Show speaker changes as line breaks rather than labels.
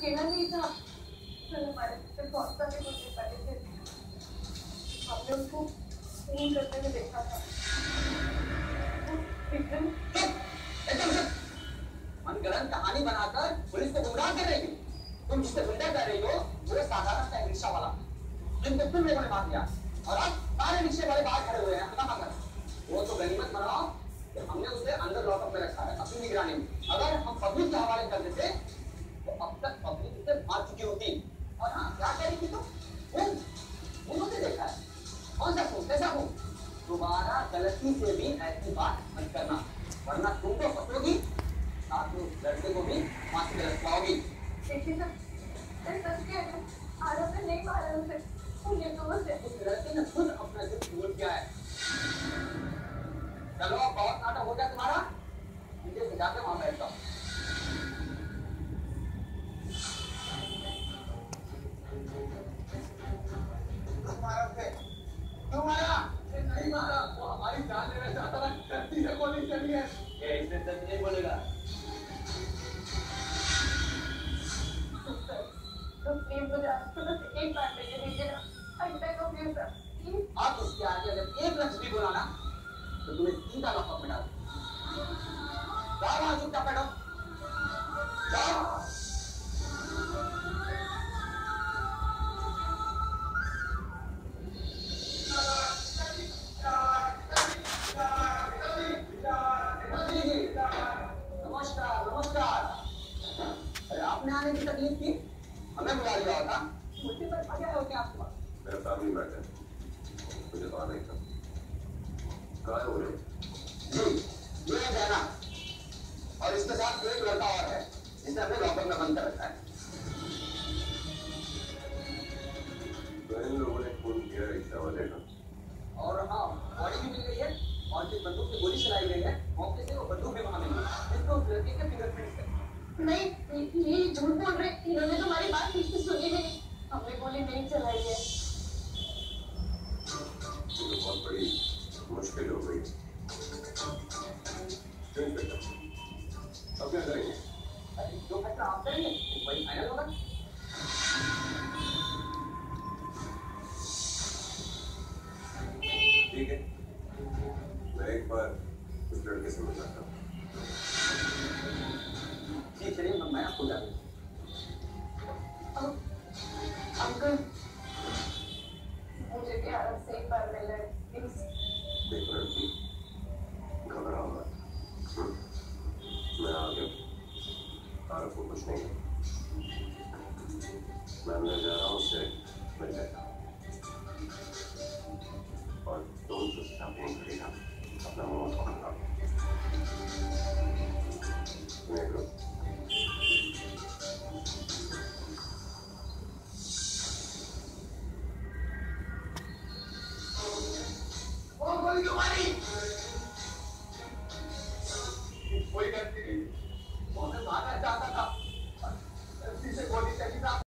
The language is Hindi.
कहना नहीं था। फिर हमारे से बहुत सारे मुझे पड़े थे। हमने उनको फोन करते हुए देखा था। एकदम
मनगढ़ंत कहानी बनाकर पुलिस को गुमराह कर रही हो। तुम जिससे गुंडा कर रही हो वो साधारण सा रिक्शा वाला जिनको तुम लोगों ने मार दिया और अब सारे रिक्शे वाले बाहर खड़े हुए हैं। पता कर वो तो गनीमत मनाओ कि हमने उसे अंदर लॉकअप में रखा है अपनी निगरानी में। अगर हम पब्लिक के हवाले कर देते तो अब तक पब्लिक उसे मार चुकी होती। और हाँ क्या करेगी तो उन्होंने देखा है कौन सा खून कैसा खून। दोबारा गलती से भी ऐसी बात मत करना वरना तुम तो फंसोगी साथ में उस लड़के को भी फांसी पे लटकाओगी।
देखिए सर सच कह रहे हैं आरोप ने नहीं मारा उसे।
उस लड़के ने खुद अपना जिद कबूल किया है। चलो बहुत नाटक हो गया तुम्हारा। मुझे सजा के वहां बैठ जाओ। क्यों मारा? नहीं मारा वो हमारी जान लेना चाहता था। गलती से गोली चली है। इसमें सच नहीं बोलेगा।
तो प्लीज मुझे आपको बस एक बार लेके दीजिए ना।
आप उसके आगे अगर एक लफ्ज भी बोला ना तो तुम्हें सीधा लॉकअप में डाल। जाओ वहां चुपचाप बैठो। जाओ। नमस्कार नमस्कार। अरे आपने आने की तकलीफ की हमें बुला लिया होता। मुझे पर क्या हो गया आपको?
मेरा फैमिली मैटर मुझे पता नहीं था। कहाँ हो रहे?
जी ये जाना और इसके साथ एक लड़का और है जिसे हमने लॉकअप में बंद कर रखा है।
तो इन लोगों ने खून किया रिक्शा वाले का।
और हाँ बॉडी भी मिल गई है और जिस बंदूक से गोली चलाई गई है मौके से वो बंदूक भी वहां मिली है जिसको उस लड़के के फिंगरप्रिंट्स है।
नहीं ये झूठ बोल रहे। इन्होंने तो हमारी बात ठीक से सुनी नहीं। हमने गोली नहीं चलाई है।
तो बहुत बड़ी मुश्किल हो गई। अब क्या करेंगे?
जो फैसला आप करेंगे वही फाइनल होगा।
ठीक है मैं एक बार उस लड़के से मिल जाता हूँ।
जी चलिए मैं आपको जा दूँ।
अंकल मुझे भी आरब से एक बार मिलना है प्लीज।
देखो लड़की घबराओ मत। मैं आ गया। आरब को कुछ नहीं है। मैं अंदर जा रहा हूँ उससे मिल जाएगा और तुम चुपचाप नहीं करेगा अपना मुंह खोलना। देख लो
गोली क्यों मारी?